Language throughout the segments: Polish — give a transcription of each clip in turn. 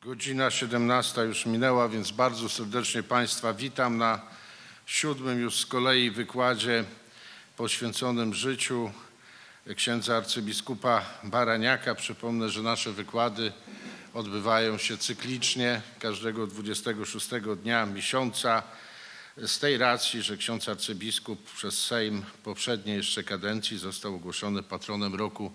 Godzina 17 już minęła, więc bardzo serdecznie Państwa witam na 7. już z kolei wykładzie poświęconym życiu księdza arcybiskupa Baraniaka. Przypomnę, że nasze wykłady odbywają się cyklicznie każdego 26 dnia miesiąca. Z tej racji, że ksiądz arcybiskup przez Sejm poprzedniej jeszcze kadencji został ogłoszony patronem roku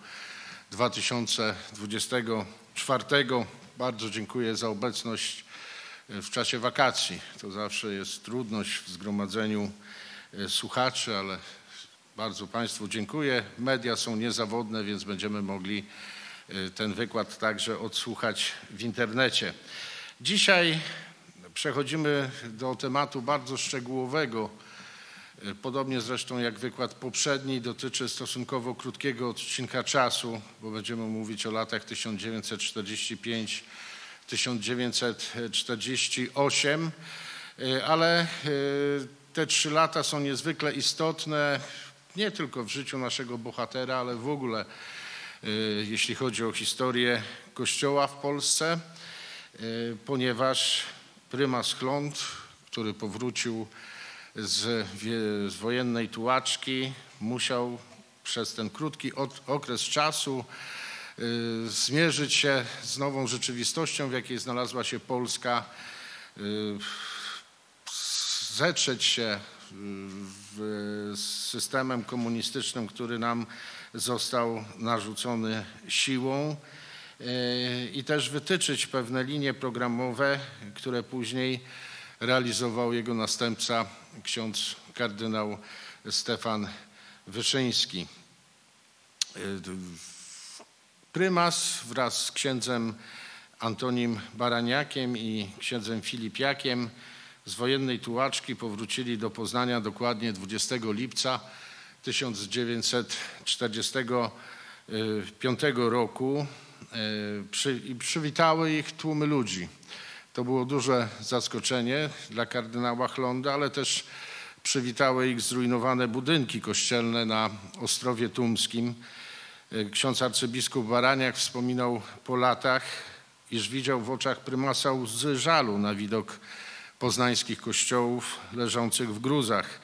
2024. Bardzo dziękuję za obecność w czasie wakacji. To zawsze jest trudność w zgromadzeniu słuchaczy, ale bardzo Państwu dziękuję. Media są niezawodne, więc będziemy mogli ten wykład także odsłuchać w internecie. Dzisiaj przechodzimy do tematu bardzo szczegółowego. Podobnie zresztą jak wykład poprzedni, dotyczy stosunkowo krótkiego odcinka czasu, bo będziemy mówić o latach 1945-1948, ale te 3 lata są niezwykle istotne nie tylko w życiu naszego bohatera, ale w ogóle jeśli chodzi o historię Kościoła w Polsce, ponieważ prymas Chląd, który powrócił z wojennej tułaczki, musiał przez ten krótki okres czasu zmierzyć się z nową rzeczywistością, w jakiej znalazła się Polska, zetrzeć się z systemem komunistycznym, który nam został narzucony siłą i też wytyczyć pewne linie programowe, które później realizował jego następca, ksiądz kardynał Stefan Wyszyński. Prymas wraz z księdzem Antonim Baraniakiem i księdzem Filipiakiem z wojennej tułaczki powrócili do Poznania dokładnie 20 lipca 1945 roku i przywitały ich tłumy ludzi. To było duże zaskoczenie dla kardynała Chląda, ale też przywitały ich zrujnowane budynki kościelne na Ostrowie Tumskim. Ksiądz arcybiskup Baraniak wspominał po latach, iż widział w oczach prymasa łzy żalu na widok poznańskich kościołów leżących w gruzach.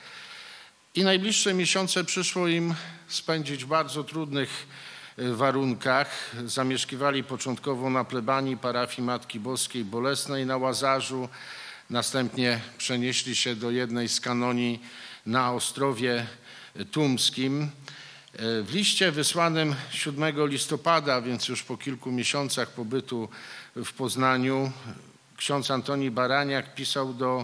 I najbliższe miesiące przyszło im spędzić w bardzo trudnych warunkach. Zamieszkiwali początkowo na plebanii parafii Matki Boskiej Bolesnej na Łazarzu. Następnie przenieśli się do jednej z kanonii na Ostrowie Tumskim. W liście wysłanym 7 listopada, więc już po kilku miesiącach pobytu w Poznaniu, ksiądz Antoni Baraniak pisał do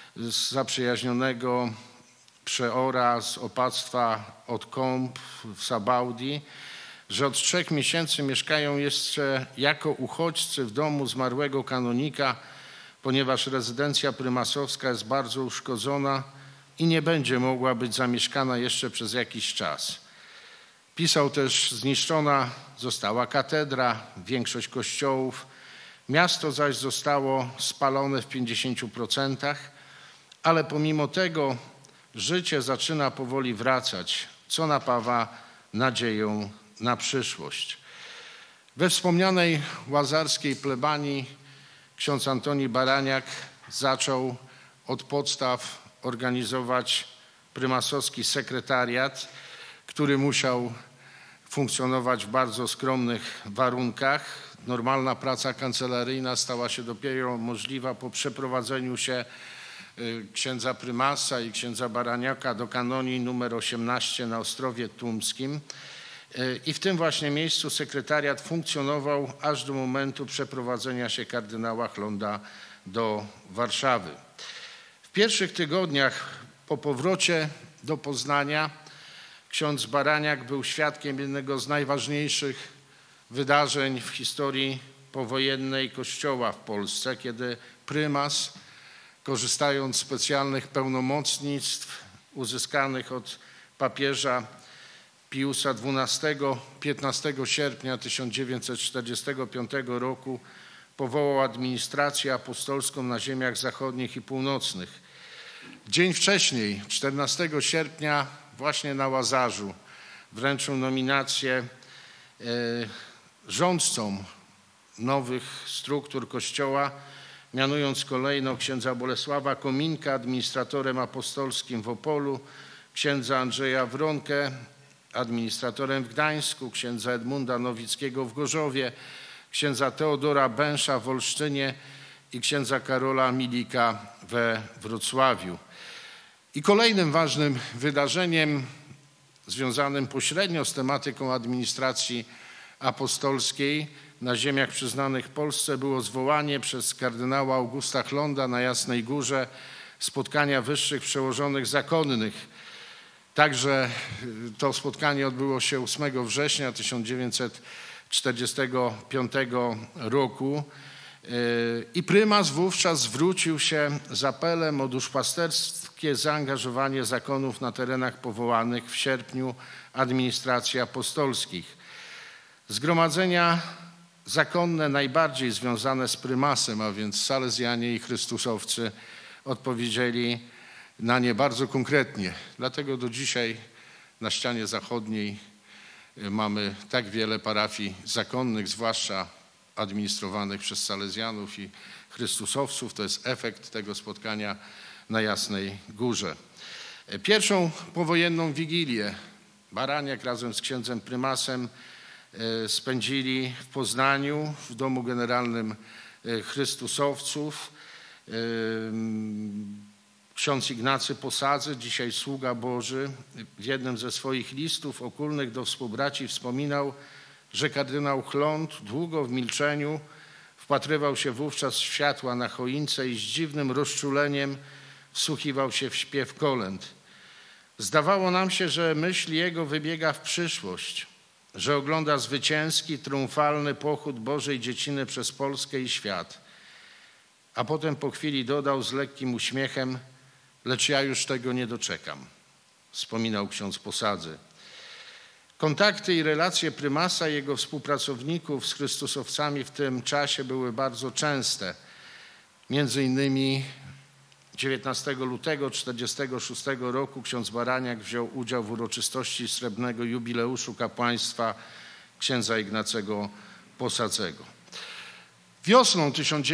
zaprzyjaźnionego przeora z opactwa od Kąp w Sabaudii, że od 3 miesięcy mieszkają jeszcze jako uchodźcy w domu zmarłego kanonika, ponieważ rezydencja prymasowska jest bardzo uszkodzona i nie będzie mogła być zamieszkana jeszcze przez jakiś czas. Pisał też, zniszczona została katedra, większość kościołów, miasto zaś zostało spalone w 50%, ale pomimo tego życie zaczyna powoli wracać, co napawa nadzieją na przyszłość. We wspomnianej łazarskiej plebanii ksiądz Antoni Baraniak zaczął od podstaw organizować prymasowski sekretariat, który musiał funkcjonować w bardzo skromnych warunkach. Normalna praca kancelaryjna stała się dopiero możliwa po przeprowadzeniu się księdza prymasa i księdza Baraniaka do kanonii numer 18 na Ostrowie Tumskim. I w tym właśnie miejscu sekretariat funkcjonował aż do momentu przeprowadzenia się kardynała Chląda do Warszawy. W pierwszych tygodniach po powrocie do Poznania ksiądz Baraniak był świadkiem jednego z najważniejszych wydarzeń w historii powojennej Kościoła w Polsce, kiedy prymas, korzystając z specjalnych pełnomocnictw uzyskanych od papieża Piusa XII 15 sierpnia 1945 roku powołał administrację apostolską na ziemiach zachodnich i północnych. Dzień wcześniej, 14 sierpnia, właśnie na Łazarzu wręczył nominację rządcom nowych struktur Kościoła, mianując kolejno księdza Bolesława Kominka administratorem apostolskim w Opolu, księdza Andrzeja Wronkę administratorem w Gdańsku, księdza Edmunda Nowickiego w Gorzowie, księdza Teodora Bęsza w Olsztynie i księdza Karola Milika we Wrocławiu. I kolejnym ważnym wydarzeniem związanym pośrednio z tematyką administracji apostolskiej na ziemiach przyznanych Polsce było zwołanie przez kardynała Augusta Chlonda na Jasnej Górze spotkania wyższych przełożonych zakonnych. Także to spotkanie odbyło się 8 września 1945 roku i prymas wówczas zwrócił się z apelem o duszpasterskie zaangażowanie zakonów na terenach powołanych w sierpniu administracji apostolskich. Zgromadzenia zakonne najbardziej związane z prymasem, a więc salezjanie i chrystusowcy, odpowiedzieli na nie bardzo konkretnie. Dlatego do dzisiaj na ścianie zachodniej mamy tak wiele parafii zakonnych, zwłaszcza administrowanych przez salezjanów i chrystusowców. To jest efekt tego spotkania na Jasnej Górze. Pierwszą powojenną wigilię Baraniak razem z księdzem prymasem spędzili w Poznaniu, w domu generalnym chrystusowców. Ksiądz Ignacy Posadzy, dzisiaj sługa Boży, w jednym ze swoich listów okulnych do współbraci wspominał, że kardynał Chlond długo w milczeniu wpatrywał się wówczas w światła na choince i z dziwnym rozczuleniem wsłuchiwał się w śpiew kolęd. Zdawało nam się, że myśl jego wybiega w przyszłość, że ogląda zwycięski, triumfalny pochód Bożej Dzieciny przez Polskę i świat. A potem po chwili dodał z lekkim uśmiechem: lecz ja już tego nie doczekam, wspominał ksiądz Posadzy. Kontakty i relacje prymasa i jego współpracowników z chrystusowcami w tym czasie były bardzo częste. Między innymi 19 lutego 1946 roku ksiądz Baraniak wziął udział w uroczystości srebrnego jubileuszu kapłaństwa księdza Ignacego Posadzego. Wiosną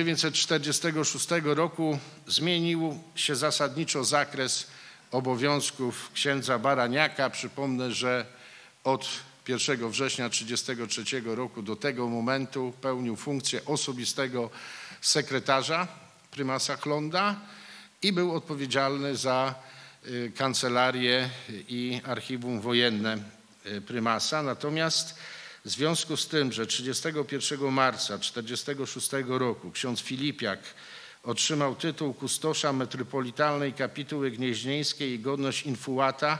1946 roku zmienił się zasadniczo zakres obowiązków księdza Baraniaka. Przypomnę, że od 1 września 1933 roku do tego momentu pełnił funkcję osobistego sekretarza prymasa Chlonda i był odpowiedzialny za kancelarię i archiwum wojenne prymasa. Natomiast w związku z tym, że 31 marca 1946 roku ksiądz Filipiak otrzymał tytuł kustosza metropolitalnej kapituły gnieźnieńskiej i godność infuata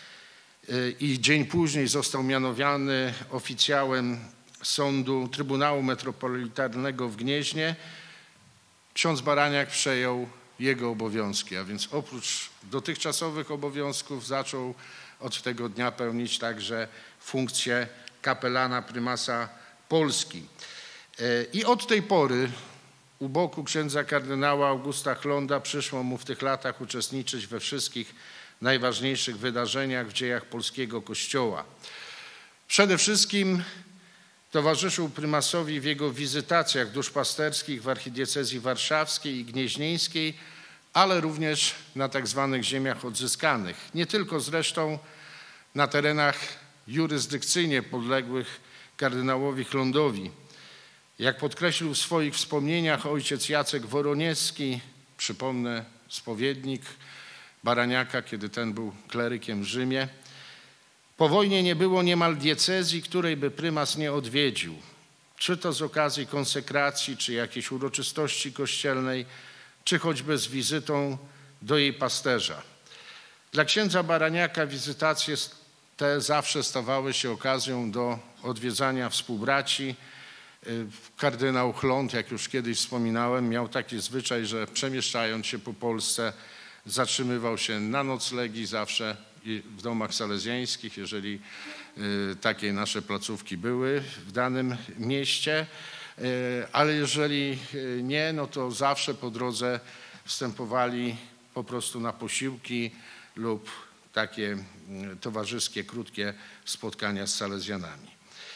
i dzień później został mianowany oficjałem sądu Trybunału Metropolitalnego w Gnieźnie, ksiądz Baraniak przejął jego obowiązki, a więc oprócz dotychczasowych obowiązków zaczął od tego dnia pełnić także funkcję kapelana prymasa Polski. I od tej pory u boku księdza kardynała Augusta Chlonda przyszło mu w tych latach uczestniczyć we wszystkich najważniejszych wydarzeniach w dziejach polskiego Kościoła. Przede wszystkim towarzyszył prymasowi w jego wizytacjach duszpasterskich w archidiecezji warszawskiej i gnieźnieńskiej, ale również na tak zwanych ziemiach odzyskanych. Nie tylko zresztą na terenach jurysdykcyjnie podległych kardynałowi Chlondowi. Jak podkreślił w swoich wspomnieniach ojciec Jacek Woroniewski, przypomnę spowiednik Baraniaka, kiedy ten był klerykiem w Rzymie, po wojnie nie było niemal diecezji, której by prymas nie odwiedził, czy to z okazji konsekracji, czy jakiejś uroczystości kościelnej, czy choćby z wizytą do jej pasterza. Dla księdza Baraniaka wizytacje te zawsze stawały się okazją do odwiedzania współbraci. Kardynał Chlond, jak już kiedyś wspominałem, miał taki zwyczaj, że przemieszczając się po Polsce zatrzymywał się na noclegi zawsze w domach salezjańskich, jeżeli takie nasze placówki były w danym mieście, ale jeżeli nie, no to zawsze po drodze wstępowali po prostu na posiłki lub takie towarzyskie, krótkie spotkania z salezjanami.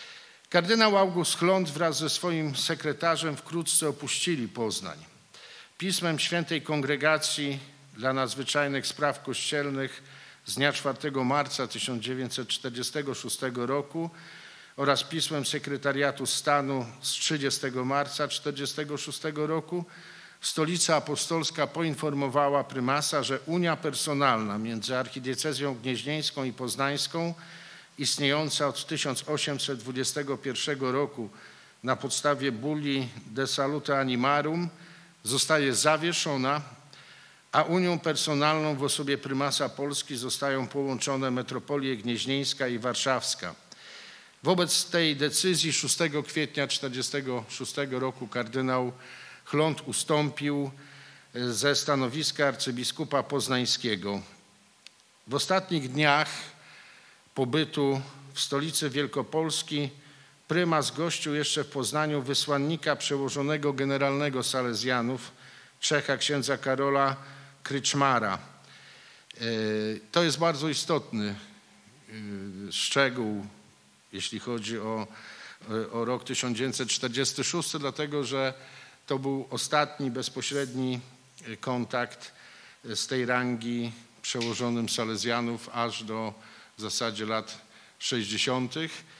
Kardynał August Chlond wraz ze swoim sekretarzem wkrótce opuścili Poznań. Pismem Świętej Kongregacji dla Nadzwyczajnych Spraw Kościelnych z dnia 4 marca 1946 roku oraz pismem Sekretariatu Stanu z 30 marca 1946 roku Stolica Apostolska poinformowała prymasa, że unia personalna między archidiecezją gnieźnieńską i poznańską, istniejąca od 1821 roku na podstawie bulli De Salute Animarum, zostaje zawieszona, a unią personalną w osobie prymasa Polski zostają połączone metropolie gnieźnieńska i warszawska. Wobec tej decyzji 6 kwietnia 1946 roku kardynał Chlond ustąpił ze stanowiska arcybiskupa poznańskiego. W ostatnich dniach pobytu w stolicy Wielkopolski prymas gościł jeszcze w Poznaniu wysłannika przełożonego generalnego Salezjanów, Czecha księdza Karola Kryczmara. To jest bardzo istotny szczegół, jeśli chodzi o rok 1946, dlatego że to był ostatni bezpośredni kontakt z tej rangi przełożonym Salezjanów aż do w zasadzie lat 60.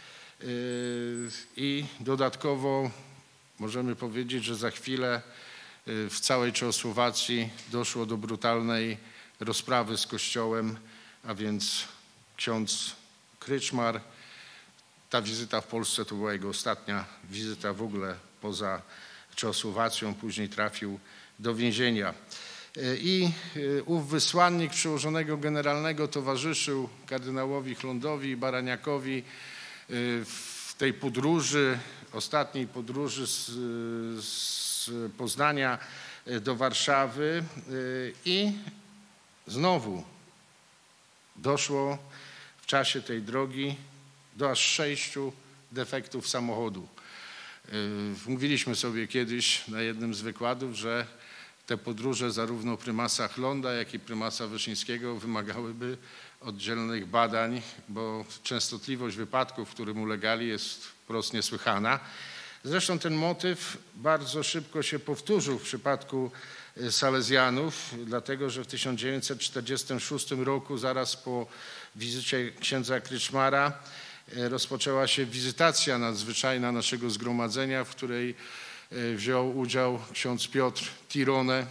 I dodatkowo możemy powiedzieć, że za chwilę w całej Czechosłowacji doszło do brutalnej rozprawy z Kościołem, a więc ksiądz Kryczmar, ta wizyta w Polsce to była jego ostatnia wizyta w ogóle poza Czechosłowacją, później trafił do więzienia. I ów wysłannik przełożonego generalnego towarzyszył kardynałowi Chlondowi i Baraniakowi w tej podróży, ostatniej podróży z Poznania do Warszawy i znowu doszło w czasie tej drogi do aż 6 defektów samochodu. Mówiliśmy sobie kiedyś na jednym z wykładów, że te podróże zarówno prymasa Chlonda, jak i prymasa Wyszyńskiego wymagałyby oddzielnych badań, bo częstotliwość wypadków, którym ulegali, jest wprost niesłychana. Zresztą ten motyw bardzo szybko się powtórzył w przypadku Salezjanów, dlatego że w 1946 roku, zaraz po wizycie księdza Kryczmara, rozpoczęła się wizytacja nadzwyczajna naszego zgromadzenia, w której wziął udział ksiądz Piotr Tirone.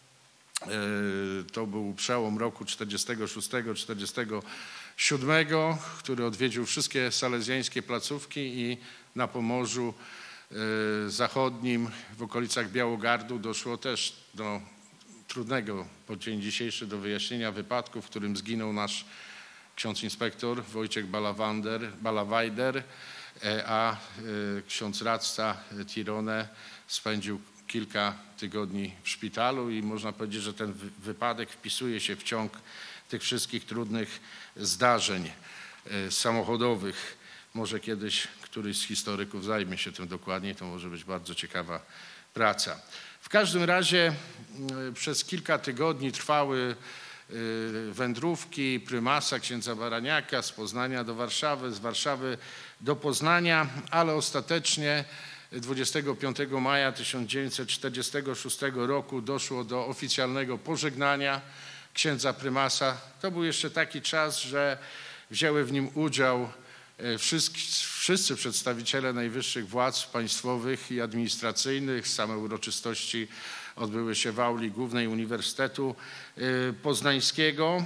To był przełom roku 46-47, który odwiedził wszystkie salezjańskie placówki i na Pomorzu Zachodnim w okolicach Białogardu doszło też do trudnego po dzień dzisiejszy do wyjaśnienia wypadku, w którym zginął nasz ksiądz inspektor Wojciech Balawajder, a ksiądz radca Tirone spędził kilka tygodni w szpitalu i można powiedzieć, że ten wypadek wpisuje się w ciąg tych wszystkich trudnych zdarzeń samochodowych. Może kiedyś któryś z historyków zajmie się tym dokładniej, to może być bardzo ciekawa praca. W każdym razie przez kilka tygodni trwały wędrówki prymasa księdza Baraniaka z Poznania do Warszawy, z Warszawy do Poznania, ale ostatecznie 25 maja 1946 roku doszło do oficjalnego pożegnania księdza prymasa. To był jeszcze taki czas, że wzięły w nim udział wszyscy przedstawiciele najwyższych władz państwowych i administracyjnych. Same uroczystości odbyły się w auli głównej Uniwersytetu Poznańskiego.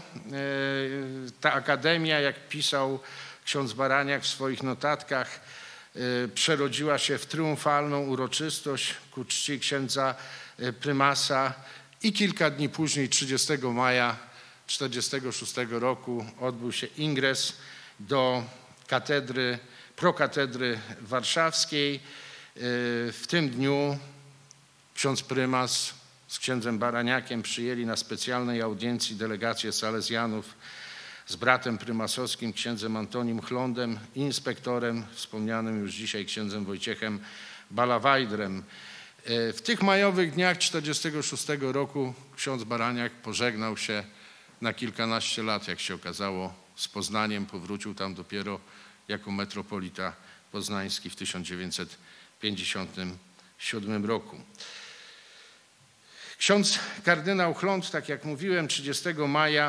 Ta akademia, jak pisał ksiądz Baraniak w swoich notatkach, przerodziła się w triumfalną uroczystość ku czci księdza prymasa i kilka dni później, 30 maja 1946 roku, odbył się ingres do prokatedry warszawskiej. W tym dniu ksiądz prymas z księdzem Baraniakiem przyjęli na specjalnej audiencji delegację Salezjanów z bratem prymasowskim, księdzem Antonim Chlondem i inspektorem, wspomnianym już dzisiaj księdzem Wojciechem Balawajdrem. W tych majowych dniach 1946 roku ksiądz Baraniak pożegnał się na kilkanaście lat, jak się okazało, z Poznaniem. Powrócił tam dopiero jako metropolita poznański w 1957 roku. Ksiądz kardynał Chląd, tak jak mówiłem, 30 maja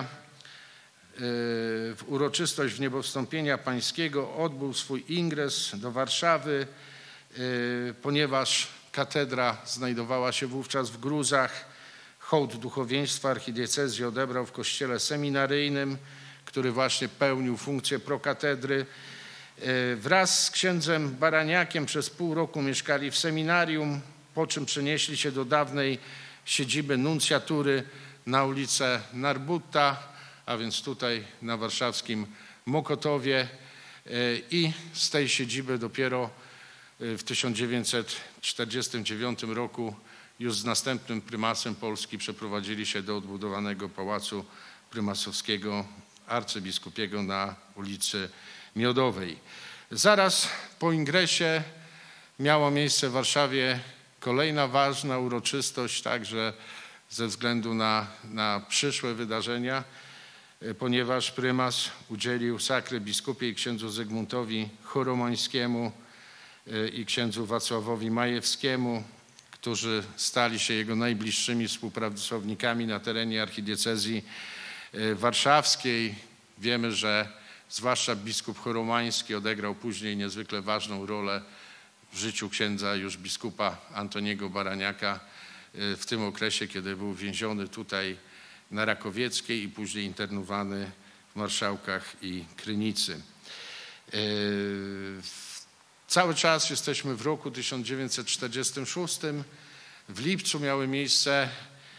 w uroczystość Wniebowstąpienia Pańskiego odbył swój ingres do Warszawy, ponieważ katedra znajdowała się wówczas w gruzach. Hołd duchowieństwa archidiecezji odebrał w kościele seminaryjnym, który właśnie pełnił funkcję prokatedry. Wraz z księdzem Baraniakiem przez pół roku mieszkali w seminarium, po czym przenieśli się do dawnej siedziby nuncjatury na ulicę Narbutta, a więc tutaj na warszawskim Mokotowie, i z tej siedziby dopiero w 1949 roku już z następnym prymasem Polski przeprowadzili się do odbudowanego Pałacu Prymasowskiego Arcybiskupiego na ulicy Miodowej. Zaraz po ingresie miała miejsce w Warszawie kolejna ważna uroczystość, także ze względu na przyszłe wydarzenia, ponieważ prymas udzielił sakry biskupiej księdzu Zygmuntowi Choromońskiemu i księdzu Wacławowi Majewskiemu, którzy stali się jego najbliższymi współpracownikami na terenie archidiecezji warszawskiej. Wiemy, że zwłaszcza biskup Choromański odegrał później niezwykle ważną rolę w życiu księdza już biskupa Antoniego Baraniaka w tym okresie, kiedy był więziony tutaj na Rakowieckiej i później internowany w Marszałkach i Krynicy. Cały czas jesteśmy w roku 1946. W lipcu miały miejsce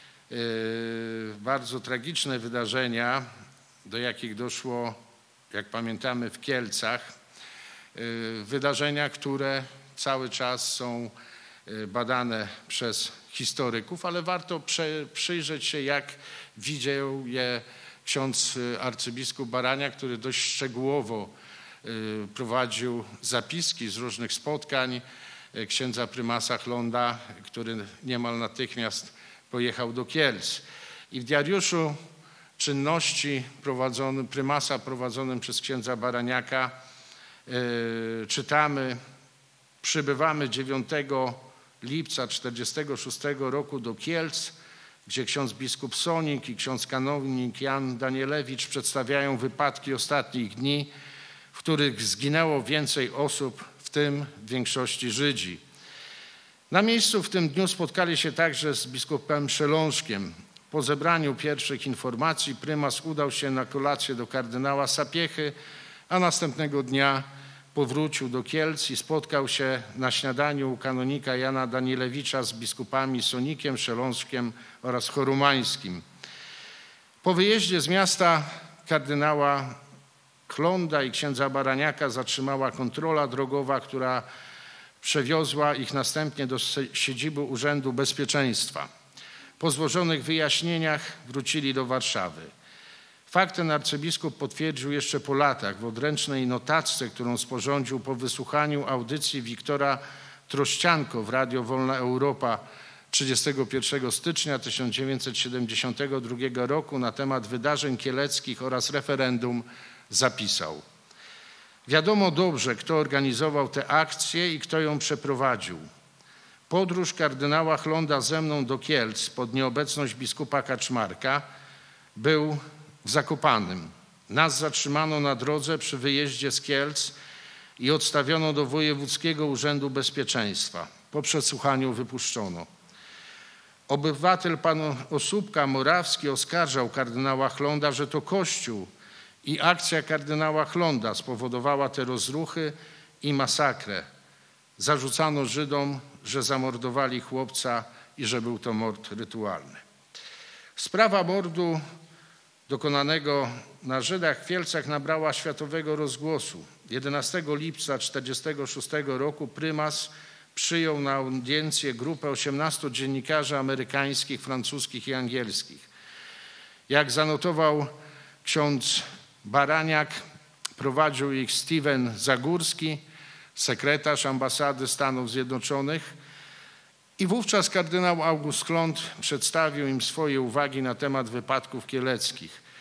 bardzo tragiczne wydarzenia, do jakich doszło, jak pamiętamy, w Kielcach. Wydarzenia, które cały czas są badane przez historyków, ale warto przyjrzeć się, jak widział je ksiądz arcybiskup Baraniak, który dość szczegółowo prowadził zapiski z różnych spotkań księdza prymasa Chląda, który niemal natychmiast pojechał do Kielc. I w diariuszu czynności prymasa prowadzonym przez księdza Baraniaka czytamy: przybywamy 9 lipca 1946 roku do Kielc, gdzie ksiądz biskup Sonik i ksiądz kanownik Jan Danielewicz przedstawiają wypadki ostatnich dni, w których zginęło więcej osób, w tym w większości Żydzi. Na miejscu w tym dniu spotkali się także z biskupem Szelążkiem. Po zebraniu pierwszych informacji prymas udał się na kolację do kardynała Sapiechy, a następnego dnia powrócił do Kielc i spotkał się na śniadaniu u kanonika Jana Danielewicza z biskupami Sonikiem, Szelążkiem oraz Choromańskim. Po wyjeździe z miasta kardynała Chląda i księdza Baraniaka zatrzymała kontrola drogowa, która przewiozła ich następnie do siedziby Urzędu Bezpieczeństwa. Po złożonych wyjaśnieniach wrócili do Warszawy. Fakt ten arcybiskup potwierdził jeszcze po latach w odręcznej notatce, którą sporządził po wysłuchaniu audycji Wiktora Trościanko w Radio Wolna Europa 31 stycznia 1972 roku na temat wydarzeń kieleckich oraz referendum zapisał: wiadomo dobrze, kto organizował tę akcję i kto ją przeprowadził. Podróż kardynała Chląda ze mną do Kielc pod nieobecność biskupa Kaczmarka był w Zakopanem. Nas zatrzymano na drodze przy wyjeździe z Kielc i odstawiono do Wojewódzkiego Urzędu Bezpieczeństwa. Po przesłuchaniu wypuszczono. Obywatel pan Osóbka Morawski oskarżał kardynała Chląda, że to Kościół i akcja kardynała Chląda spowodowała te rozruchy i masakrę. Zarzucano Żydom, że zamordowali chłopca i że był to mord rytualny. Sprawa mordu dokonanego na Żydach w Kielcach nabrała światowego rozgłosu. 11 lipca 1946 roku prymas przyjął na audiencję grupę 18 dziennikarzy amerykańskich, francuskich i angielskich. Jak zanotował ksiądz Baraniak, prowadził ich Steven Zagórski, sekretarz ambasady Stanów Zjednoczonych, i wówczas kardynał August Chląd przedstawił im swoje uwagi na temat wypadków kieleckich.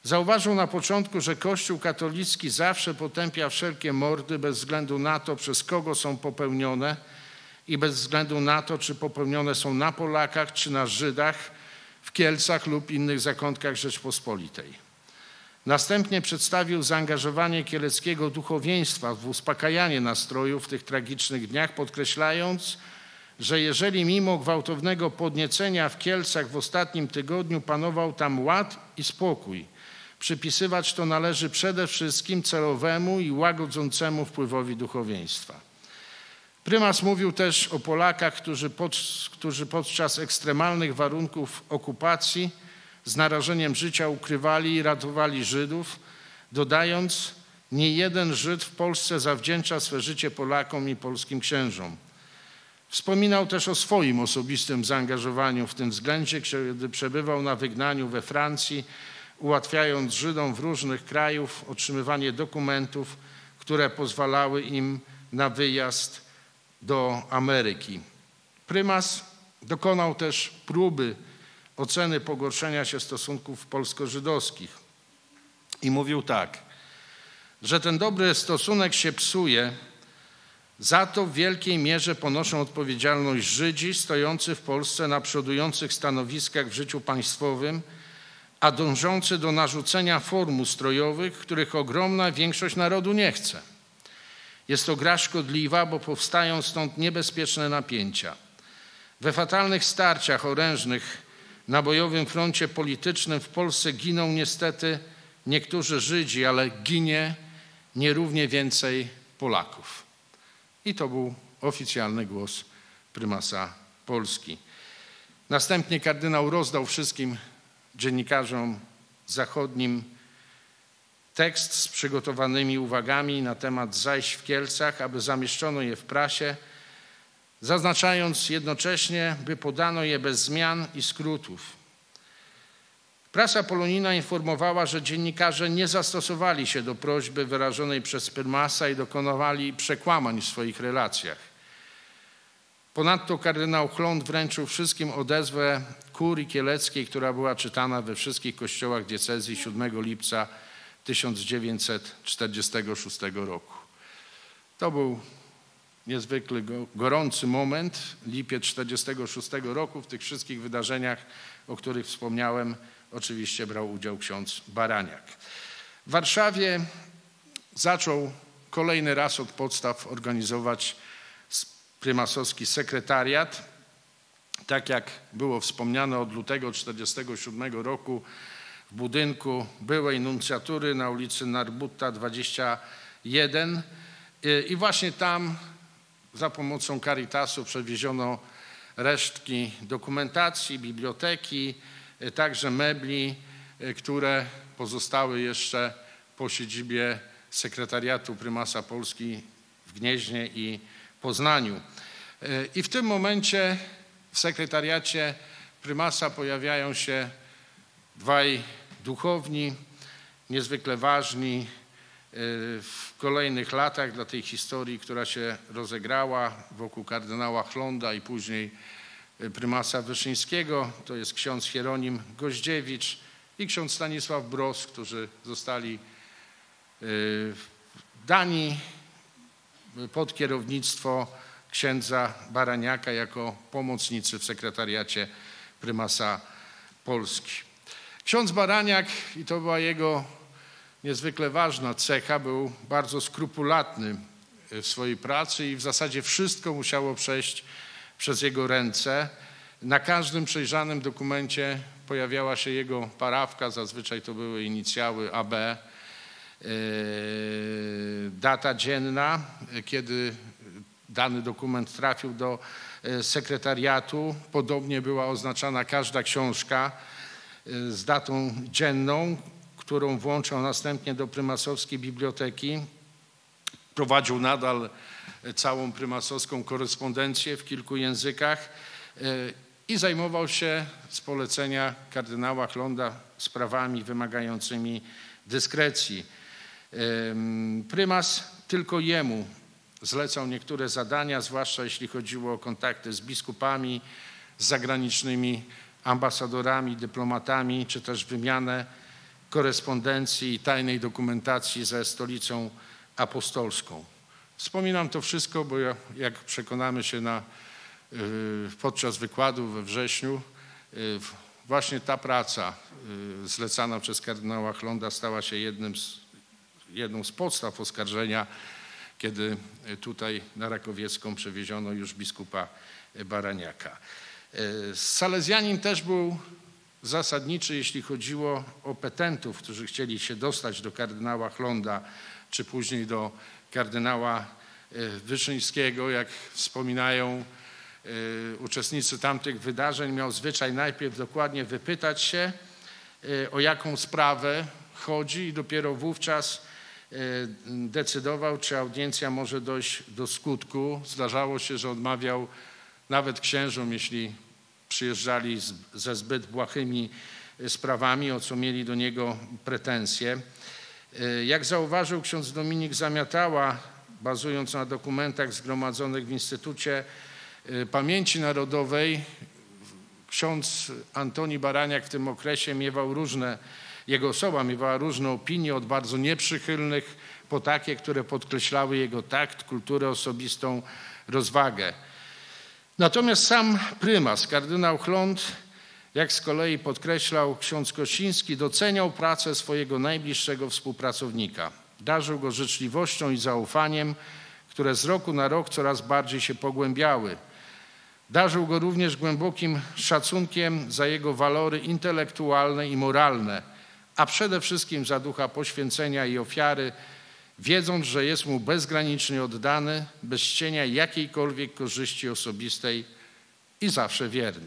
Zauważył na początku, że Kościół katolicki zawsze potępia wszelkie mordy bez względu na to, przez kogo są popełnione i bez względu na to, czy popełnione są na Polakach, czy na Żydach, w Kielcach lub innych zakątkach Rzeczpospolitej. Następnie przedstawił zaangażowanie kieleckiego duchowieństwa w uspokajanie nastrojów w tych tragicznych dniach, podkreślając, że jeżeli mimo gwałtownego podniecenia w Kielcach w ostatnim tygodniu panował tam ład i spokój, przypisywać to należy przede wszystkim celowemu i łagodzącemu wpływowi duchowieństwa. Prymas mówił też o Polakach, którzy podczas ekstremalnych warunków okupacji z narażeniem życia ukrywali i ratowali Żydów, dodając, nie jeden Żyd w Polsce zawdzięcza swe życie Polakom i polskim księżom. Wspominał też o swoim osobistym zaangażowaniu w tym względzie, kiedy przebywał na wygnaniu we Francji, ułatwiając Żydom w różnych krajach otrzymywanie dokumentów, które pozwalały im na wyjazd do Ameryki. Prymas dokonał też próby oceny pogorszenia się stosunków polsko-żydowskich i mówił tak, że ten dobry stosunek się psuje, za to w wielkiej mierze ponoszą odpowiedzialność Żydzi stojący w Polsce na przodujących stanowiskach w życiu państwowym, a dążący do narzucenia form ustrojowych, których ogromna większość narodu nie chce. Jest to gra szkodliwa, bo powstają stąd niebezpieczne napięcia. We fatalnych starciach orężnych na bojowym froncie politycznym w Polsce giną niestety niektórzy Żydzi, ale ginie nierównie więcej Polaków. I to był oficjalny głos prymasa Polski. Następnie kardynał rozdał wszystkim dziennikarzom zachodnim tekst z przygotowanymi uwagami na temat zajść w Kielcach, aby zamieszczono je w prasie, zaznaczając jednocześnie, by podano je bez zmian i skrótów. Prasa polonijna informowała, że dziennikarze nie zastosowali się do prośby wyrażonej przez prymasa i dokonywali przekłamań w swoich relacjach. Ponadto kardynał Chląd wręczył wszystkim odezwę kurii kieleckiej, która była czytana we wszystkich kościołach diecezji 7 lipca 1946 roku. To był niezwykle gorący moment, lipiec 1946 roku. W tych wszystkich wydarzeniach, o których wspomniałem, oczywiście brał udział ksiądz Baraniak. W Warszawie zaczął kolejny raz od podstaw organizować prymasowski sekretariat. Tak jak było wspomniane, od lutego 1947 roku w budynku byłej nuncjatury na ulicy Narbutta 21 i właśnie tam za pomocą Caritasu przewieziono resztki dokumentacji, biblioteki, także mebli, które pozostały jeszcze po siedzibie sekretariatu prymasa Polski w Gnieźnie i Poznaniu. I w tym momencie w sekretariacie prymasa pojawiają się dwaj duchowni, niezwykle ważni w kolejnych latach dla tej historii, która się rozegrała wokół kardynała Chląda i później prymasa Wyszyńskiego. To jest ksiądz Hieronim Goździewicz i ksiądz Stanisław Broz, którzy zostali dani pod kierownictwo księdza Baraniaka jako pomocnicy w sekretariacie prymasa Polski. Ksiądz Baraniak, i to była jego niezwykle ważna cecha, był bardzo skrupulatny w swojej pracy i w zasadzie wszystko musiało przejść przez jego ręce. Na każdym przejrzanym dokumencie pojawiała się jego parafka, zazwyczaj to były inicjały AB, data dzienna, kiedy dany dokument trafił do sekretariatu. Podobnie była oznaczana każda książka z datą dzienną, którą włączał następnie do prymasowskiej biblioteki. Prowadził nadal całą prymasowską korespondencję w kilku językach i zajmował się z polecenia kardynała Chląda sprawami wymagającymi dyskrecji. Prymas tylko jemu zlecał niektóre zadania, zwłaszcza jeśli chodziło o kontakty z biskupami, z zagranicznymi ambasadorami, dyplomatami, czy też wymianę korespondencji i tajnej dokumentacji ze Stolicą Apostolską. Wspominam to wszystko, bo jak przekonamy się podczas wykładu we wrześniu, właśnie ta praca zlecana przez kardynała Chlonda stała się jedną z podstaw oskarżenia, kiedy tutaj na Rakowiecką przewieziono już biskupa Baraniaka. Salezjanin też był zasadniczy, jeśli chodziło o petentów, którzy chcieli się dostać do kardynała Chlonda, czy później do kardynała Wyszyńskiego. Jak wspominają uczestnicy tamtych wydarzeń, miał zwyczaj najpierw dokładnie wypytać się, o jaką sprawę chodzi, i dopiero wówczas decydował, czy audiencja może dojść do skutku. Zdarzało się, że odmawiał nawet księżom, jeśli przyjeżdżali ze zbyt błahymi sprawami, o co mieli do niego pretensje. Jak zauważył ksiądz Dominik Zamiatała, bazując na dokumentach zgromadzonych w Instytucie Pamięci Narodowej, ksiądz Antoni Baraniak w tym okresie jego osoba miewała różne opinie, od bardzo nieprzychylnych po takie, które podkreślały jego takt, kulturę osobistą, rozwagę. Natomiast sam prymas, kardynał Chlond, jak z kolei podkreślał ksiądz Kosiński, doceniał pracę swojego najbliższego współpracownika. Darzył go życzliwością i zaufaniem, które z roku na rok coraz bardziej się pogłębiały. Darzył go również głębokim szacunkiem za jego walory intelektualne i moralne, a przede wszystkim za ducha poświęcenia i ofiary, wiedząc, że jest mu bezgranicznie oddany, bez cienia jakiejkolwiek korzyści osobistej i zawsze wierny.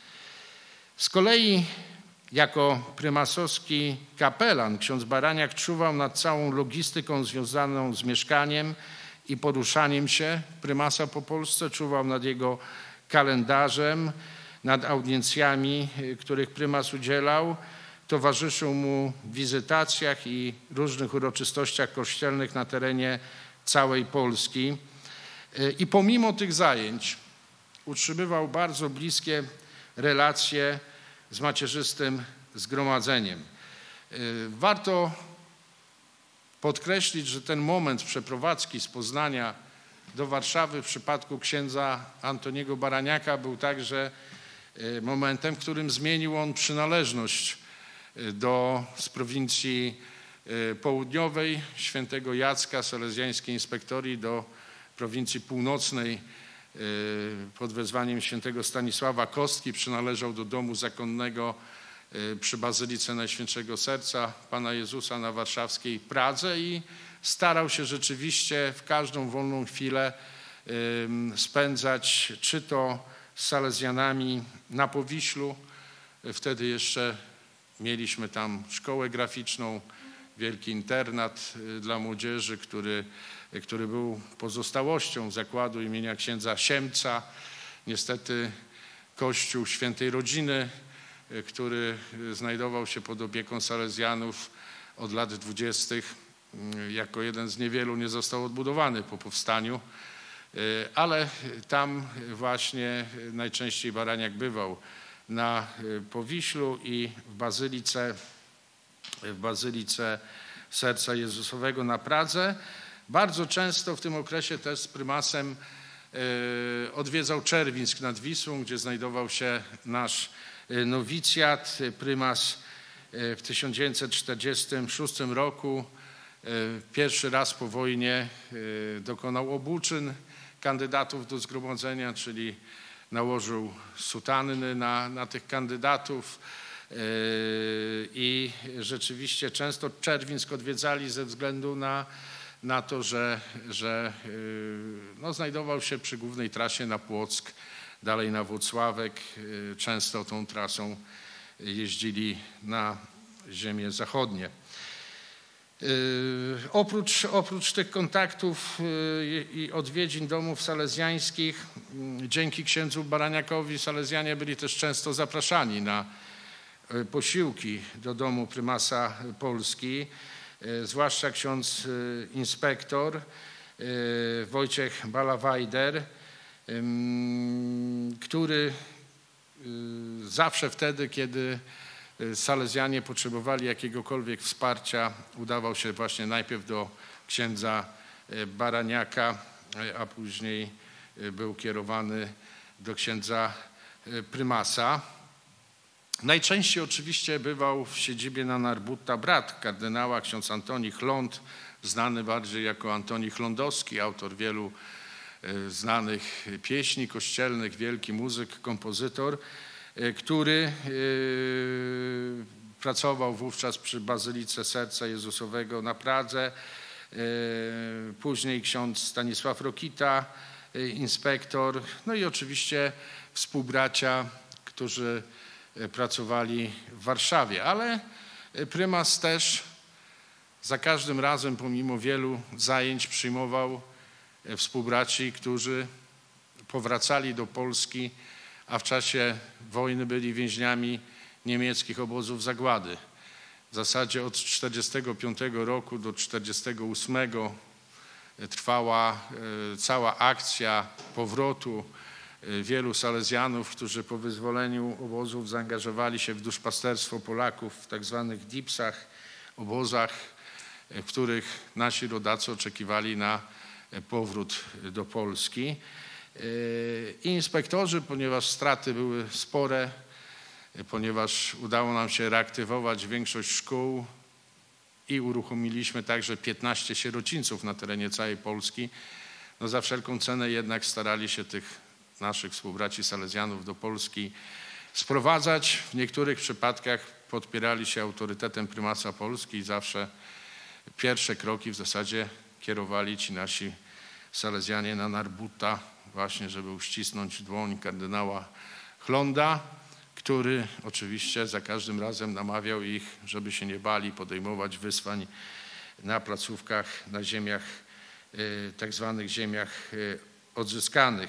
Z kolei jako prymasowski kapelan ksiądz Baraniak czuwał nad całą logistyką związaną z mieszkaniem i poruszaniem się prymasa po Polsce, czuwał nad jego kalendarzem, nad audiencjami, których prymas udzielał. Towarzyszył mu w wizytacjach i różnych uroczystościach kościelnych na terenie całej Polski. I pomimo tych zajęć utrzymywał bardzo bliskie relacje z macierzystym zgromadzeniem. Warto podkreślić, że ten moment przeprowadzki z Poznania do Warszawy w przypadku księdza Antoniego Baraniaka był także momentem, w którym zmienił on przynależność z prowincji południowej świętego Jacka, salezjańskiej inspektorii, do prowincji północnej pod wezwaniem świętego Stanisława Kostki. Przynależał do domu zakonnego przy Bazylice Najświętszego Serca Pana Jezusa na warszawskiej Pradze i starał się rzeczywiście w każdą wolną chwilę spędzać, czy to z salezjanami na Powiślu. Wtedy jeszcze mieliśmy tam szkołę graficzną, wielki internat dla młodzieży, który był pozostałością zakładu imienia księdza Siemca. Niestety Kościół Świętej Rodziny, który znajdował się pod opieką salezjanów od lat 20., jako jeden z niewielu nie został odbudowany po powstaniu, ale tam właśnie najczęściej Baraniak bywał na Powiślu i w Bazylice Serca Jezusowego na Pradze. Bardzo często w tym okresie też z prymasem odwiedzał Czerwińsk nad Wisłą, gdzie znajdował się nasz nowicjat. Prymas w 1946 roku pierwszy raz po wojnie dokonał obuczyn kandydatów do zgromadzenia, czyli nałożył sutanny na tych kandydatów i rzeczywiście często Czerwińsk odwiedzali ze względu na to, że znajdował się przy głównej trasie na Płock, dalej na Włocławek. Często tą trasą jeździli na ziemie zachodnie. Oprócz tych kontaktów i odwiedzin domów salezjańskich, dzięki księdzu Baraniakowi salezjanie byli też często zapraszani na posiłki do domu prymasa Polski, zwłaszcza ksiądz inspektor Wojciech Balawajder, który zawsze wtedy, kiedy Salezjanie potrzebowali jakiegokolwiek wsparcia, udawał się właśnie najpierw do księdza Baraniaka, a później był kierowany do księdza prymasa. Najczęściej oczywiście bywał w siedzibie na Narbutta brat kardynała, ksiądz Antoni Chląd, znany bardziej jako Antoni Chlądowski, autor wielu znanych pieśni kościelnych, wielki muzyk, kompozytor, który pracował wówczas przy Bazylice Serca Jezusowego na Pradze. Później ksiądz Stanisław Rokita, inspektor, no i oczywiście współbracia, którzy pracowali w Warszawie. Ale prymas też za każdym razem, pomimo wielu zajęć, przyjmował współbraci, którzy powracali do Polski, a w czasie wojny byli więźniami niemieckich obozów zagłady. W zasadzie od 1945 roku do 1948 trwała cała akcja powrotu wielu Salezjanów, którzy po wyzwoleniu obozów zaangażowali się w duszpasterstwo Polaków w tak zwanych dipsach, obozach, w których nasi rodacy oczekiwali na powrót do Polski. I inspektorzy, ponieważ straty były spore, ponieważ udało nam się reaktywować większość szkół i uruchomiliśmy także 15 sierocińców na terenie całej Polski, no za wszelką cenę jednak starali się tych naszych współbraci Salezjanów do Polski sprowadzać. W niektórych przypadkach podpierali się autorytetem prymasa Polski i zawsze pierwsze kroki w zasadzie kierowali ci nasi Salezjanie na Narbutta, właśnie żeby uścisnąć dłoń kardynała Chląda, który oczywiście za każdym razem namawiał ich, żeby się nie bali podejmować wyzwań na placówkach, na ziemiach, tak zwanych ziemiach odzyskanych.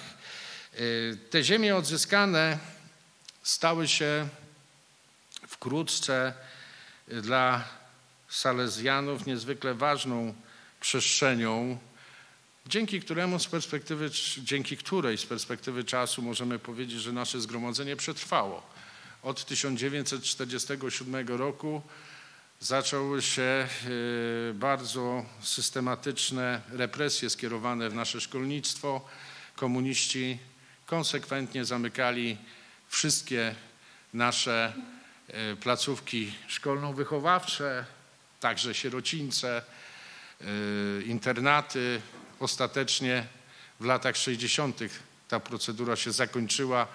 Te ziemie odzyskane stały się wkrótce dla Salezjanów niezwykle ważną przestrzenią, dzięki której z perspektywy czasu możemy powiedzieć, że nasze zgromadzenie przetrwało. Od 1947 roku zaczęły się bardzo systematyczne represje skierowane w nasze szkolnictwo. Komuniści konsekwentnie zamykali wszystkie nasze placówki szkolno-wychowawcze, także sierocińce, internaty. Ostatecznie w latach 60. ta procedura się zakończyła.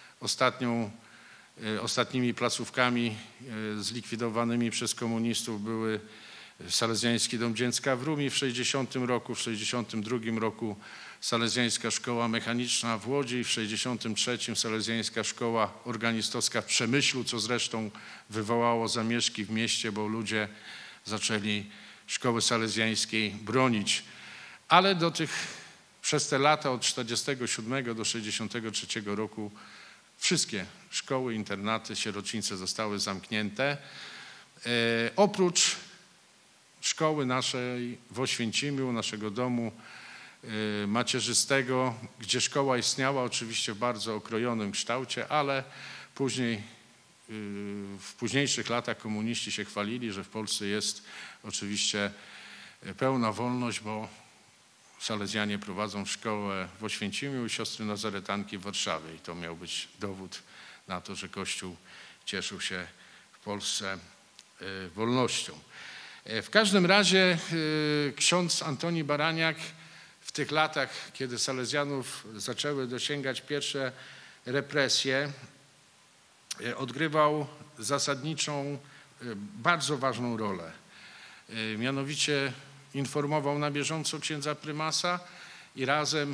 Ostatnimi placówkami zlikwidowanymi przez komunistów były Salezjański Dom Dziecka w Rumi w 60 roku, w 62 roku Salezjańska Szkoła Mechaniczna w Łodzi i w 63 Salezjańska Szkoła Organistowska w Przemyślu, co zresztą wywołało zamieszki w mieście, bo ludzie zaczęli szkoły salezjańskiej bronić. Ale przez te lata od 47 do 63 roku wszystkie szkoły, internaty, sierocińce zostały zamknięte. Oprócz szkoły naszej w Oświęcimiu, naszego domu macierzystego, gdzie szkoła istniała oczywiście w bardzo okrojonym kształcie, ale później, w późniejszych latach komuniści się chwalili, że w Polsce jest oczywiście pełna wolność, bo Salezjanie prowadzą szkołę w Oświęcimiu i siostry nazaretanki w Warszawie. I to miał być dowód na to, że Kościół cieszył się w Polsce wolnością. W każdym razie ksiądz Antoni Baraniak w tych latach, kiedy Salezjanów zaczęły dosięgać pierwsze represje, odgrywał zasadniczą, bardzo ważną rolę. Mianowicie informował na bieżąco księdza prymasa i razem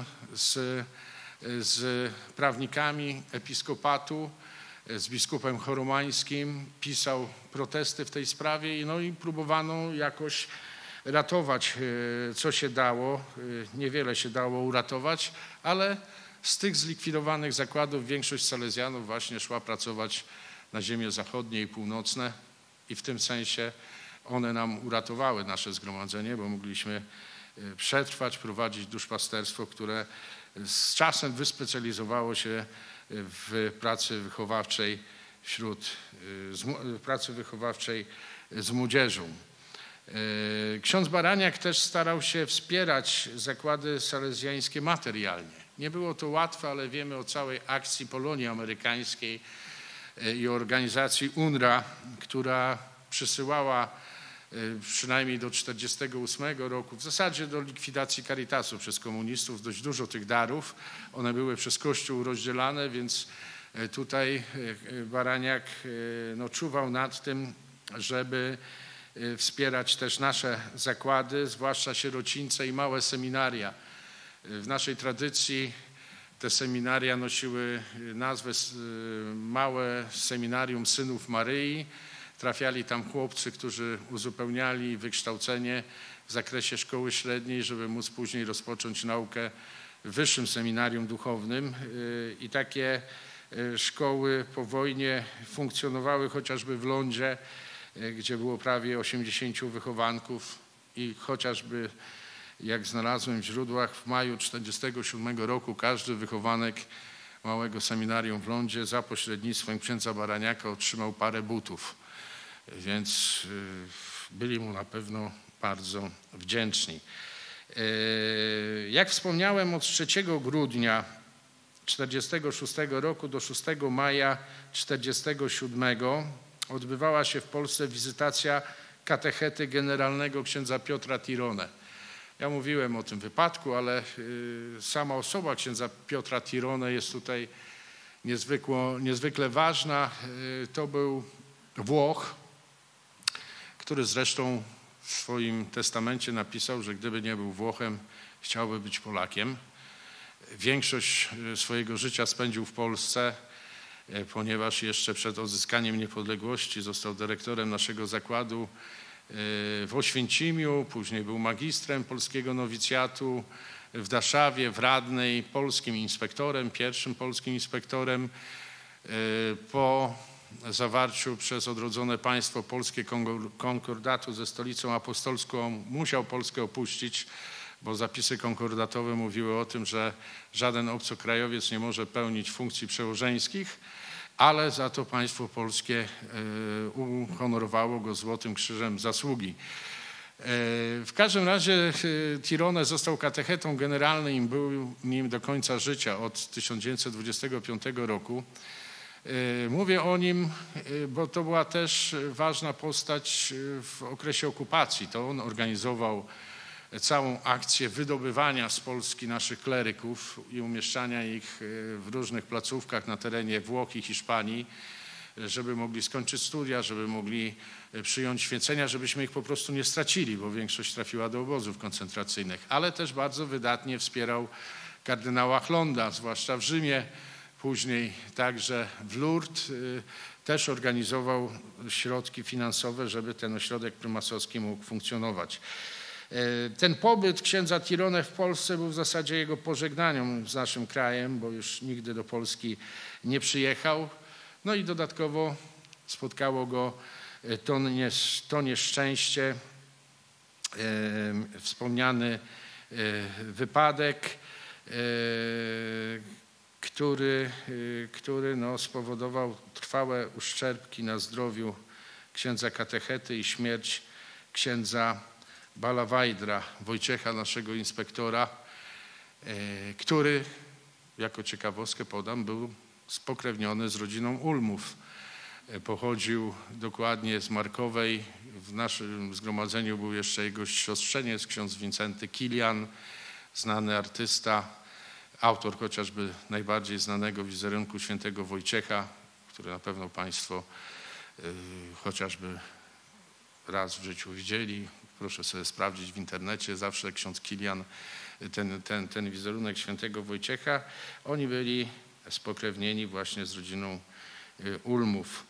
z prawnikami episkopatu, z biskupem choromańskim pisał protesty w tej sprawie i próbowano jakoś ratować, co się dało. Niewiele się dało uratować, ale z tych zlikwidowanych zakładów większość Salezjanów właśnie szła pracować na ziemie zachodnie i północne i w tym sensie one nam uratowały nasze zgromadzenie, bo mogliśmy przetrwać, prowadzić duszpasterstwo, które z czasem wyspecjalizowało się w pracy wychowawczej wśród pracy wychowawczej z młodzieżą. Ksiądz Baraniak też starał się wspierać zakłady salezjańskie materialnie. Nie było to łatwe, ale wiemy o całej akcji Polonii Amerykańskiej i organizacji UNRWA, która przysyłała przynajmniej do 1948 roku, w zasadzie do likwidacji Caritasu przez komunistów, dość dużo tych darów. One były przez Kościół rozdzielane, więc tutaj Baraniak czuwał nad tym, żeby wspierać też nasze zakłady, zwłaszcza sierocińce i małe seminaria. W naszej tradycji te seminaria nosiły nazwę Małe Seminarium Synów Maryi. Trafiali tam chłopcy, którzy uzupełniali wykształcenie w zakresie szkoły średniej, żeby móc później rozpocząć naukę w wyższym seminarium duchownym. I takie szkoły po wojnie funkcjonowały chociażby w Londzie, gdzie było prawie 80 wychowanków i chociażby, jak znalazłem w źródłach, w maju 1947 roku każdy wychowanek małego seminarium w Londzie za pośrednictwem księdza Baraniaka otrzymał parę butów, więc byli mu na pewno bardzo wdzięczni. Jak wspomniałem, od 3 grudnia 1946 roku do 6 maja 1947 odbywała się w Polsce wizytacja katechety generalnego księdza Piotra Tirone. Ja mówiłem o tym wypadku, ale sama osoba księdza Piotra Tirone jest tutaj niezwykle ważna. To był Włoch, który zresztą w swoim testamencie napisał, że gdyby nie był Włochem, chciałby być Polakiem. Większość swojego życia spędził w Polsce, ponieważ jeszcze przed odzyskaniem niepodległości został dyrektorem naszego zakładu w Oświęcimiu, później był magistrem polskiego nowicjatu w Daszawie, w Radnej, polskim inspektorem, pierwszym polskim inspektorem. Po zawarciu przez odrodzone państwo polskie konkordatu ze stolicą apostolską musiał Polskę opuścić, bo zapisy konkordatowe mówiły o tym, że żaden obcokrajowiec nie może pełnić funkcji przełożeńskich, ale za to państwo polskie uhonorowało go Złotym Krzyżem Zasługi. W każdym razie Tirone został katechetą generalnym i był nim do końca życia od 1925 roku. Mówię o nim, bo to była też ważna postać w okresie okupacji. To on organizował całą akcję wydobywania z Polski naszych kleryków i umieszczania ich w różnych placówkach na terenie Włoch i Hiszpanii, żeby mogli skończyć studia, żeby mogli przyjąć święcenia, żebyśmy ich po prostu nie stracili, bo większość trafiła do obozów koncentracyjnych. Ale też bardzo wydatnie wspierał kardynała Chlonda, zwłaszcza w Rzymie, później także w Lourdes. Też organizował środki finansowe, żeby ten ośrodek prymasowski mógł funkcjonować. Ten pobyt księdza Tirone w Polsce był w zasadzie jego pożegnaniem z naszym krajem, bo już nigdy do Polski nie przyjechał. No i dodatkowo spotkało go to nieszczęście, wspomniany wypadek, który spowodował trwałe uszczerbki na zdrowiu księdza katechety i śmierć księdza Balawajdra, Wojciecha, naszego inspektora, który, jako ciekawostkę podam, był spokrewniony z rodziną Ulmów. Pochodził dokładnie z Markowej. W naszym zgromadzeniu był jeszcze jego siostrzeniec, ksiądz Wincenty Kilian, znany artysta, autor chociażby najbardziej znanego wizerunku świętego Wojciecha, który na pewno Państwo chociażby raz w życiu widzieli. Proszę sobie sprawdzić w internecie, zawsze ksiądz Kilian, ten wizerunek świętego Wojciecha. Oni byli spokrewnieni właśnie z rodziną Ulmów.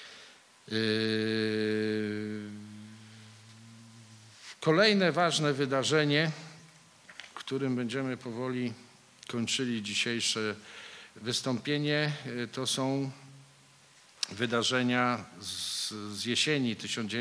Kolejne ważne wydarzenie, którym będziemy powoli kończyli dzisiejsze wystąpienie, to są wydarzenia z jesieni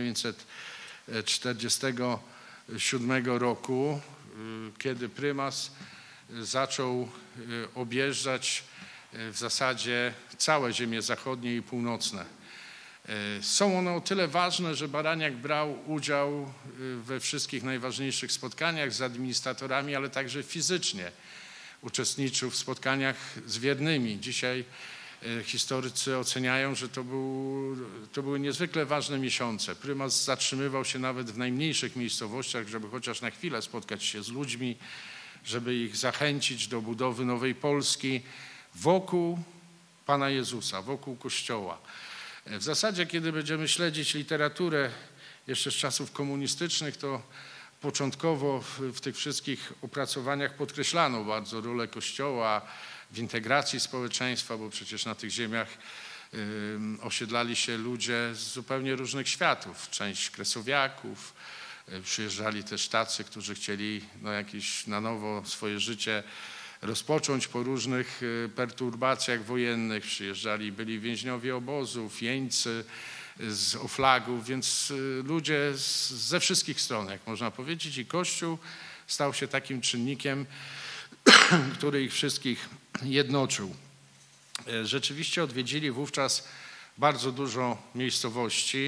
1947 roku, kiedy prymas zaczął objeżdżać w zasadzie całe ziemie zachodnie i północne. Są one o tyle ważne, że Baraniak brał udział we wszystkich najważniejszych spotkaniach z administratorami, ale także fizycznie uczestniczył w spotkaniach z wiernymi. Dzisiaj historycy oceniają, że to były niezwykle ważne miesiące. Prymas zatrzymywał się nawet w najmniejszych miejscowościach, żeby chociaż na chwilę spotkać się z ludźmi, żeby ich zachęcić do budowy nowej Polski wokół Pana Jezusa, wokół Kościoła. W zasadzie, kiedy będziemy śledzić literaturę jeszcze z czasów komunistycznych, to początkowo w tych wszystkich opracowaniach podkreślano bardzo rolę Kościoła w integracji społeczeństwa, bo przecież na tych ziemiach osiedlali się ludzie z zupełnie różnych światów. Część kresowiaków, przyjeżdżali też tacy, którzy chcieli jakieś na nowo swoje życie rozpocząć po różnych perturbacjach wojennych. Przyjeżdżali byli więźniowie obozów, jeńcy z oflagów, więc ludzie ze wszystkich stron, jak można powiedzieć, i Kościół stał się takim czynnikiem, który ich wszystkich jednoczył. Rzeczywiście odwiedzili wówczas bardzo dużo miejscowości.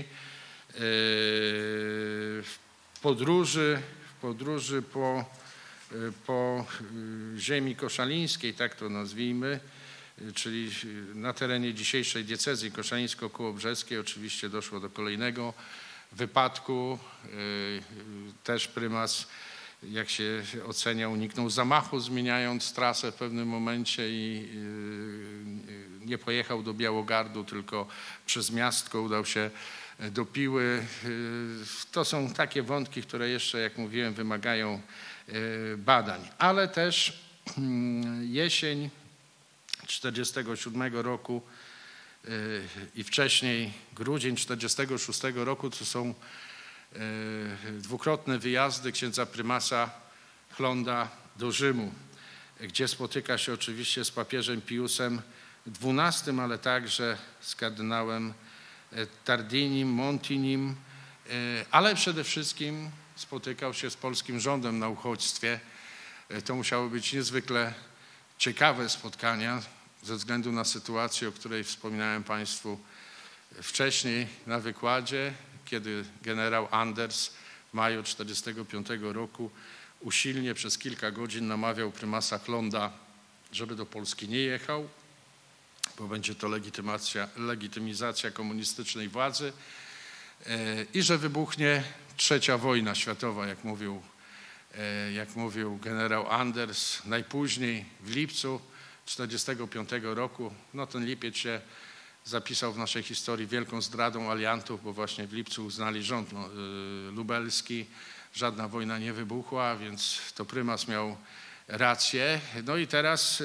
W podróży po ziemi koszalińskiej, tak to nazwijmy, czyli na terenie dzisiejszej diecezji koszalińsko-kołobrzeskiej, oczywiście doszło do kolejnego wypadku. Też prymas, jak się ocenia, uniknął zamachu, zmieniając trasę w pewnym momencie i nie pojechał do Białogardu, tylko przez miastko udał się do Piły. To są takie wątki, które jeszcze, jak mówiłem, wymagają badań. Ale też jesień 1947 roku i wcześniej grudzień 1946 roku to są dwukrotne wyjazdy księdza prymasa Chlonda do Rzymu, gdzie spotyka się oczywiście z papieżem Piusem XII, ale także z kardynałem Tardinim, Montinim, ale przede wszystkim spotykał się z polskim rządem na uchodźstwie. To musiały być niezwykle ciekawe spotkania ze względu na sytuację, o której wspominałem Państwu wcześniej na wykładzie, kiedy generał Anders w maju 1945 roku usilnie przez kilka godzin namawiał prymasa Chlonda, żeby do Polski nie jechał, bo będzie to legitymizacja komunistycznej władzy i że wybuchnie trzecia wojna światowa, jak mówił generał Anders, najpóźniej w lipcu 1945 roku. No ten lipiec się zapisał w naszej historii wielką zdradą aliantów, bo właśnie w lipcu uznali rząd lubelski. Żadna wojna nie wybuchła, więc to prymas miał rację. No i teraz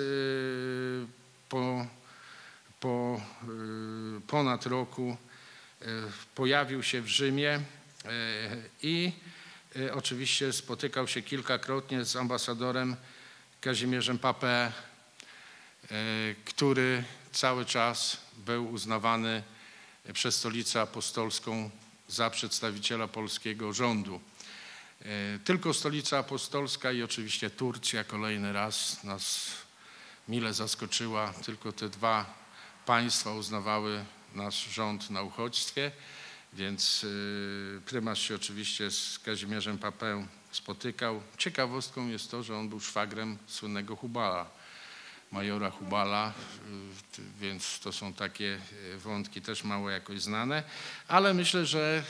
po ponad roku pojawił się w Rzymie i oczywiście spotykał się kilkakrotnie z ambasadorem Kazimierzem Papę, który cały czas był uznawany przez Stolicę Apostolską za przedstawiciela polskiego rządu. Tylko Stolica Apostolska i oczywiście Turcja kolejny raz nas mile zaskoczyła. Tylko te dwa państwa uznawały nasz rząd na uchodźstwie, więc prymas się oczywiście z Kazimierzem Papę spotykał. Ciekawostką jest to, że on był szwagrem słynnego Hubala, majora Hubala, więc to są takie wątki też mało jakoś znane, ale myślę, że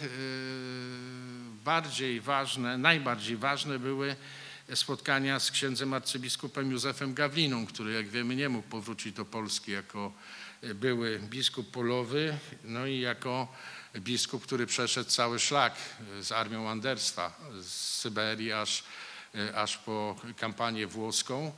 najbardziej ważne były spotkania z księdzem arcybiskupem Józefem Gawliną, który, jak wiemy, nie mógł powrócić do Polski jako były biskup polowy, no i jako biskup, który przeszedł cały szlak z armią Andersa, z Syberii aż po kampanię włoską.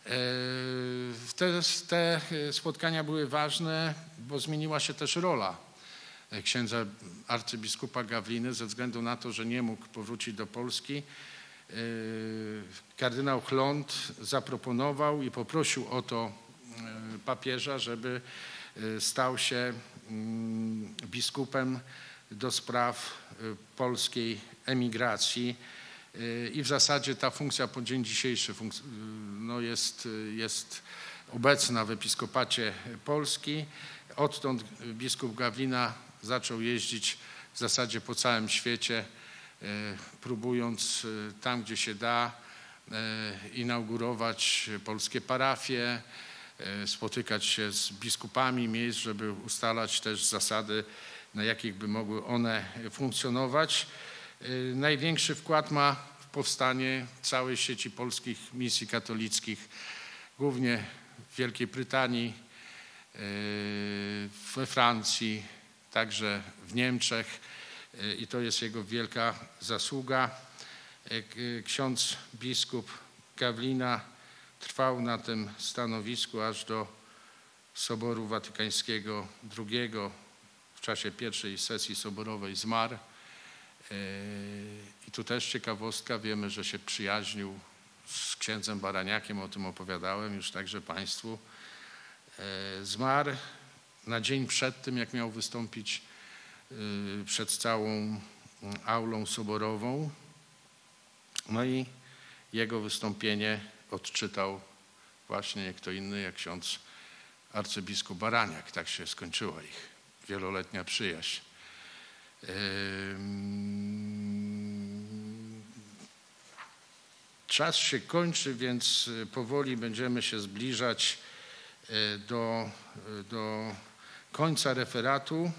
Te spotkania były ważne, bo zmieniła się też rola księdza arcybiskupa Gawliny ze względu na to, że nie mógł powrócić do Polski. Kardynał Chlond zaproponował i poprosił o to papieża, żeby stał się biskupem do spraw polskiej emigracji i w zasadzie ta funkcja po dzień dzisiejszy jest obecna w Episkopacie Polski. Odtąd biskup Gawlina zaczął jeździć w zasadzie po całym świecie, próbując tam, gdzie się da, inaugurować polskie parafie, spotykać się z biskupami miejsc, żeby ustalać też zasady, na jakich by mogły one funkcjonować. Największy wkład ma w powstanie całej sieci polskich misji katolickich, głównie w Wielkiej Brytanii, we Francji, także w Niemczech i to jest jego wielka zasługa. Ksiądz biskup Gawlina trwał na tym stanowisku aż do Soboru Watykańskiego II. W czasie pierwszej sesji soborowej zmarł. I tu też ciekawostka, wiemy, że się przyjaźnił z księdzem Baraniakiem, o tym opowiadałem już także Państwu. Zmarł na dzień przed tym, jak miał wystąpić przed całą aulą soborową. No i jego wystąpienie odczytał właśnie nie kto inny jak ksiądz arcybiskup Baraniak. Tak się skończyła ich wieloletnia przyjaźń. Czas się kończy, więc powoli będziemy się zbliżać do końca referatu.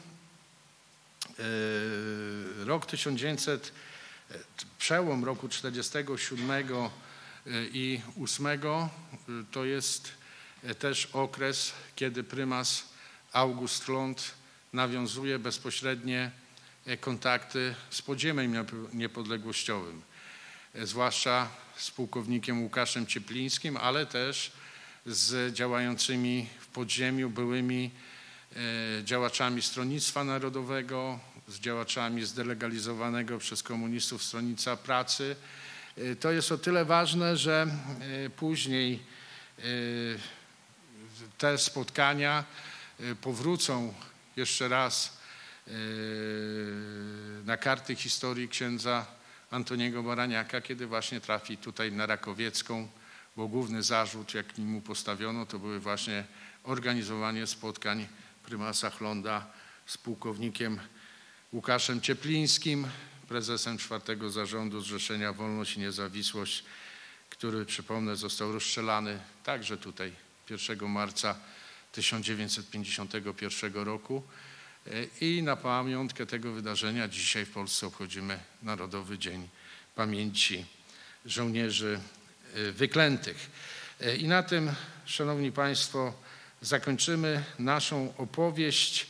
Rok 1900, przełom roku 47 i 8 to jest też okres, kiedy prymas August Hlond nawiązuje bezpośrednie kontakty z podziemiem niepodległościowym, zwłaszcza z pułkownikiem Łukaszem Cieplińskim, ale też z działającymi w podziemiu byłymi działaczami Stronnictwa Narodowego, z działaczami zdelegalizowanego przez komunistów Stronnictwa Pracy. To jest o tyle ważne, że później te spotkania powrócą jeszcze raz na karty historii księdza Antoniego Baraniaka, kiedy właśnie trafi tutaj na Rakowiecką, bo główny zarzut, jaki mu postawiono, to były właśnie organizowanie spotkań prymasa Hlonda z pułkownikiem Łukaszem Cieplińskim, prezesem IV Zarządu Zrzeszenia Wolność i Niezawisłość, który, przypomnę, został rozstrzelany także tutaj 1 marca 1951 roku. I na pamiątkę tego wydarzenia dzisiaj w Polsce obchodzimy Narodowy Dzień Pamięci Żołnierzy Wyklętych. I na tym, Szanowni Państwo, zakończymy naszą opowieść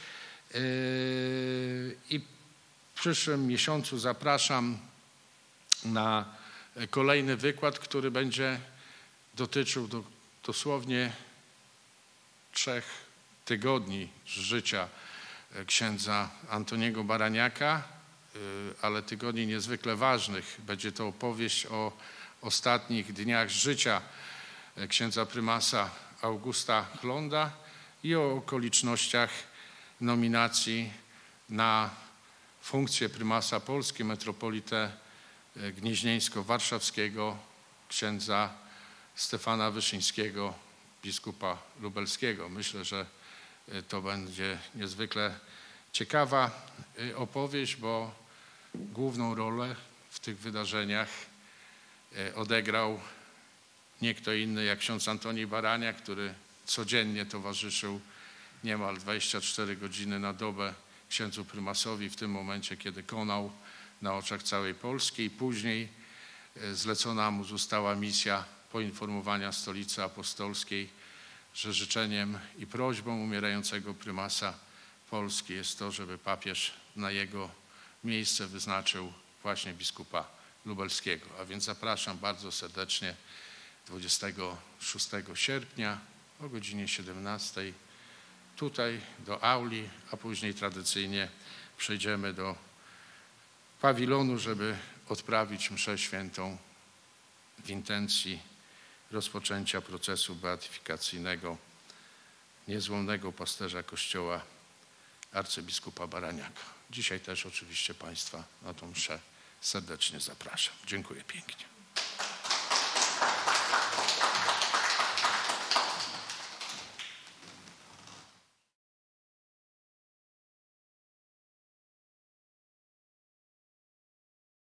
i w przyszłym miesiącu zapraszam na kolejny wykład, który będzie dotyczył dosłownie 3 tygodni z życia księdza Antoniego Baraniaka, ale tygodni niezwykle ważnych. Będzie to opowieść o ostatnich dniach życia księdza prymasa Augusta Hlonda i o okolicznościach nominacji na funkcję prymasa Polski, metropolitę gnieźnieńsko-warszawskiego, księdza Stefana Wyszyńskiego, biskupa lubelskiego. Myślę, że to będzie niezwykle ciekawa opowieść, bo główną rolę w tych wydarzeniach odegrał nie kto inny jak ksiądz Antoni Baraniak, który codziennie towarzyszył niemal 24 godziny na dobę księdzu prymasowi w tym momencie, kiedy konał na oczach całej Polski i później zlecona mu została misja poinformowania Stolicy Apostolskiej, że życzeniem i prośbą umierającego prymasa Polski jest to, żeby papież na jego miejsce wyznaczył właśnie biskupa lubelskiego. A więc zapraszam bardzo serdecznie 26 sierpnia o godzinie 17 tutaj do auli, a później tradycyjnie przejdziemy do pawilonu, żeby odprawić mszę świętą w intencji rozpoczęcia procesu beatyfikacyjnego niezłomnego pasterza Kościoła arcybiskupa Baraniaka. Dzisiaj też oczywiście Państwa na tą mszę serdecznie zapraszam. Dziękuję pięknie.